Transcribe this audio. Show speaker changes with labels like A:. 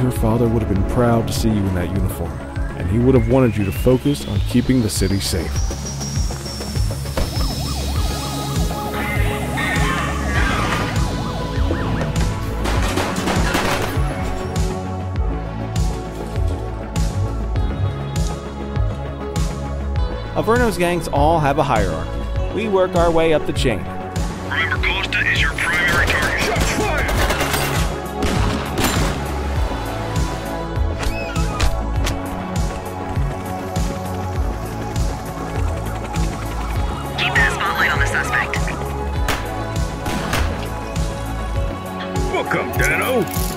A: your father would have been proud to see you in that uniform, and he would have wanted you to focus on keeping the city safe.
B: Averno's gangs all have a hierarchy. We work our way up the chain.
C: Remember, Costa is your primary target. Shots fired!
D: Keep that spotlight on the suspect.
C: Welcome, Dano.